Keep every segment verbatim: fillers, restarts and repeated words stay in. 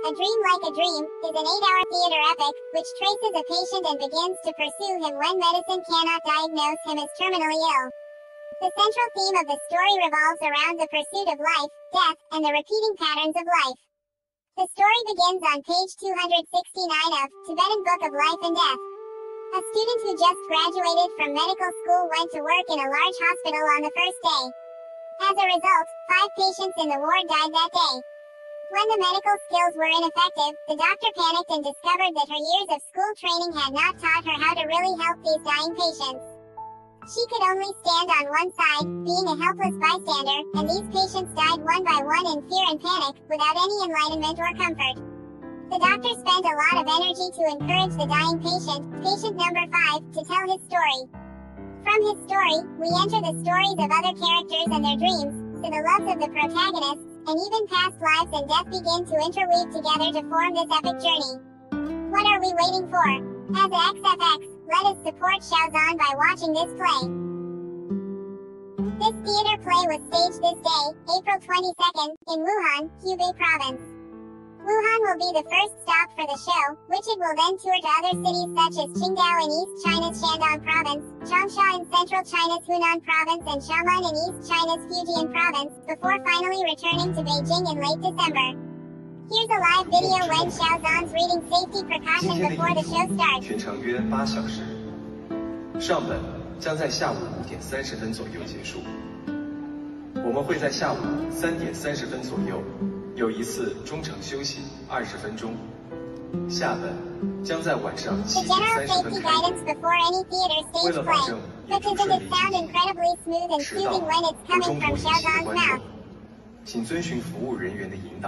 A Dream Like a Dream is an eight-hour theater epic, which traces a patient and begins to pursue him when medicine cannot diagnose him as terminally ill. The central theme of the story revolves around the pursuit of life, death, and the repeating patterns of life. The story begins on page two hundred sixty-nine of Tibetan Book of Life and Death. A student who just graduated from medical school went to work in a large hospital on the first day. As a result, five patients in the ward died that day. When the medical skills were ineffective, the doctor panicked and discovered that her years of school training had not taught her how to really help these dying patients. She could only stand on one side, being a helpless bystander, and these patients died one by one in fear and panic, without any enlightenment or comfort. The doctor spent a lot of energy to encourage the dying patient, patient number five, to tell his story. From his story, we enter the stories of other characters and their dreams, to the loves of the protagonists, and even past lives and death begin to interweave together to form this epic journey. What are we waiting for? As a X F X, let us support Shaozan by watching this play. This theater play was staged this day, April twenty-second, in Wuhan, Hubei Province. Wuhan will be the first stop for the show, which it will then tour to other cities such as Qingdao in East China's Shandong Province, Changsha in Central China's Hunan Province and Xiamen in East China's Fujian Province, before finally returning to Beijing in late December. Here's a live video when Shaozan's reading safety precaution before the show starts. 全程约八小时，上本将在下午五点三十分左右结束。我们会在下午三点三十分左右。 有一次中场休息二十分钟，下本将在晚上七点三十分开演。为了保证演出顺利进行，迟到或中途离席的观众，请遵循服务人员的引导。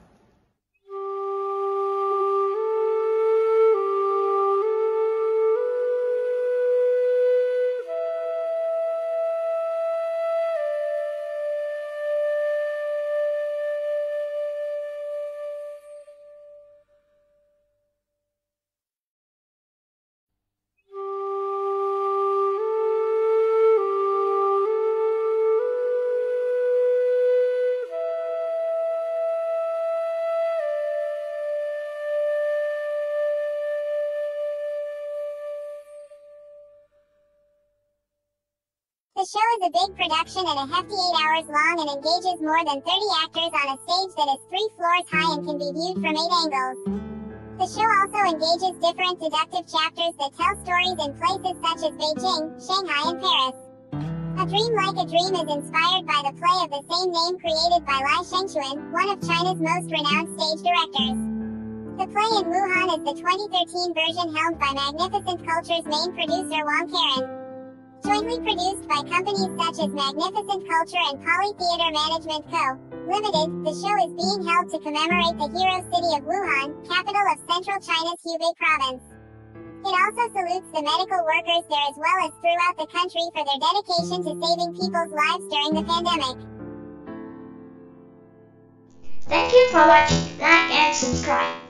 The show is a big production and a hefty eight hours long and engages more than thirty actors on a stage that is three floors high and can be viewed from eight angles. The show also engages different deductive chapters that tell stories in places such as Beijing, Shanghai and Paris. A Dream Like a Dream is inspired by the play of the same name created by Lai Shengchuan, one of China's most renowned stage directors. The play in Wuhan is the twenty thirteen version helmed by Magnificent Culture's main producer Wang Karen. Jointly produced by companies such as Magnificent Culture and Poly Theater Management Co., Limited, the show is being held to commemorate the hero city of Wuhan, capital of central China's Hubei province. It also salutes the medical workers there as well as throughout the country for their dedication to saving people's lives during the pandemic. Thank you for watching, like and subscribe.